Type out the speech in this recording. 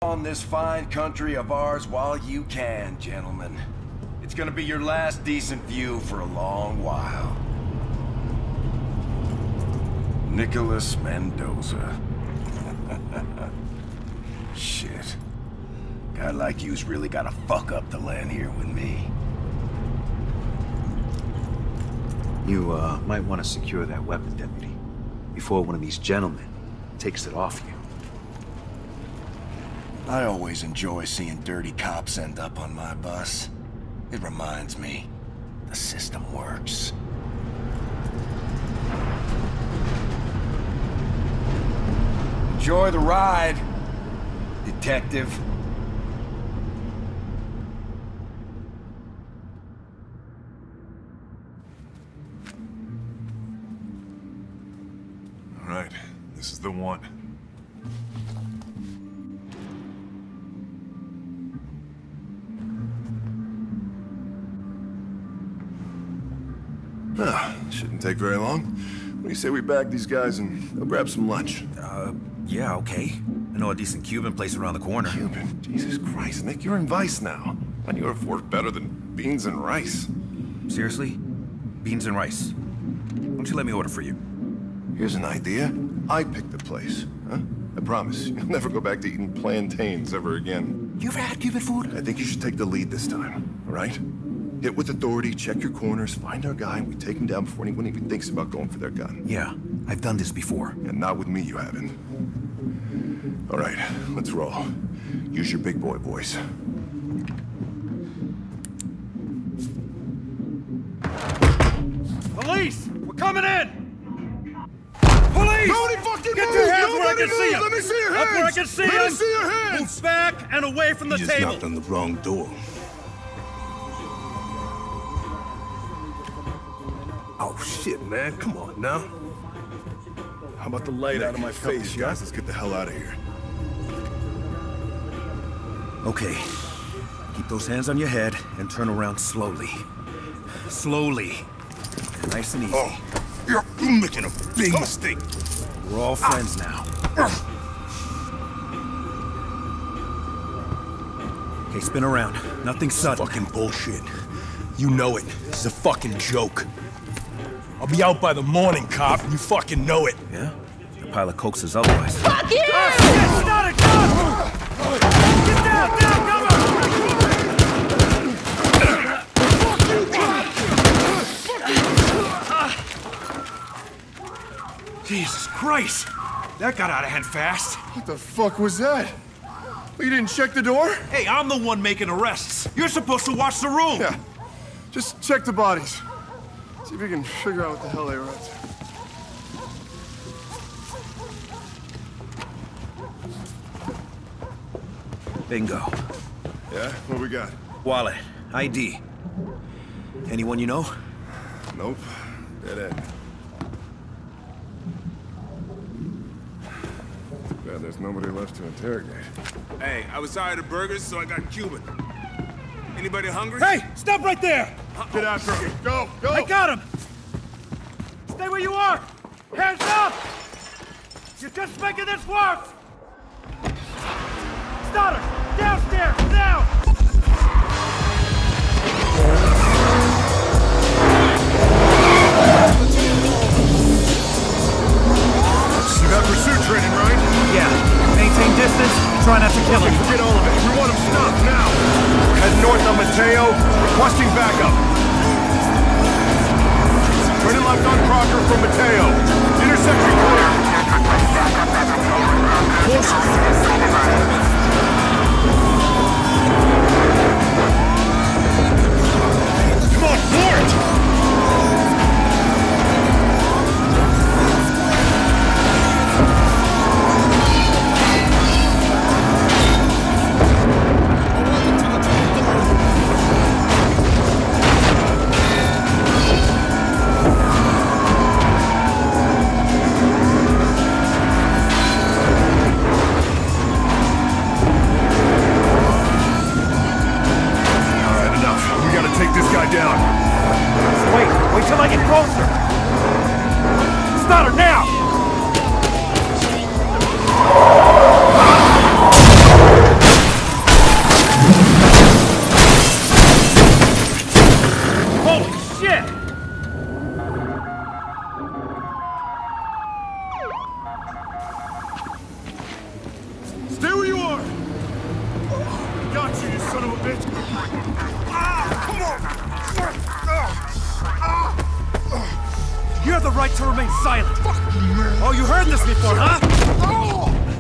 on this fine country of ours while you can, gentlemen. It's gonna be your last decent view for a long while. Nicholas Mendoza. Shit. Guy like you's really gotta fuck up to land here with me. You, might want to secure that weapon, Deputy, before one of these gentlemen takes it off you. I always enjoy seeing dirty cops end up on my bus. It reminds me, the system works. Enjoy the ride, detective. All right, this is the one. Shouldn't take very long. What do you say we bag these guys and go grab some lunch? Yeah, okay. I know a decent Cuban place around the corner. Cuban? Jesus Christ, Nick, you're in Vice now. Why do you afford better than beans and rice? Seriously? Beans and rice. Why don't you let me order for you? Here's an idea. I picked the place, huh? I promise, you'll never go back to eating plantains ever again. You ever had Cuban food? I think you should take the lead this time, all right? Hit with authority, check your corners, find our guy, and we take him down before anyone even thinks about going for their gun. Yeah, I've done this before. And not with me, you haven't. All right, let's roll. Use your big boy voice. Police! We're coming in! Police! Nobody fucking Get move! your hands Nobody where I can move! see them! Let me see your hands! Up where I can see them! Let me see your hands! Move back and away from the You table! just knocked on the wrong door. Oh, shit, man. Come on, now. How about the light out of my face, guys? Let's get the hell out of here. Okay. Keep those hands on your head and turn around slowly. Slowly. Nice and easy. Oh, you're making a big mistake. We're all friends now. Okay, spin around. Nothing sudden. Fucking bullshit. You know it. This is a fucking joke. I'll be out by the morning, cop. You fucking know it. Yeah? A pile of coke says otherwise. Fuck you! Get started! Come! Get down! Down! Cover! Jesus Christ! That got out of hand fast. What the fuck was that? You didn't check the door? Hey, I'm the one making arrests. You're supposed to watch the room. Yeah. Just check the bodies. See if we can figure out what the hell they were up to. Bingo. Yeah? What we got? Wallet. ID. Anyone you know? Nope. Dead end. Glad there's nobody left to interrogate. Hey, I was tired of burgers, so I got Cuban. Anybody hungry? Hey, stop right there! Get after him. Go! Go! I got him! Stay where you are! Hands up! You're just making this worse! Stoddard! Downstairs! Now! You got pursuit training, right? Yeah. Maintain distance. Try not to kill him. Forget all of it. We want him stopped now. We're heading north on Mateo. Requesting backup. Turning left on Crocker from Mateo. Intersection clear. Come on, for it! Got you, you son of a bitch! Come on! You have the right to remain silent! Fucking man! Oh, you heard this before, huh?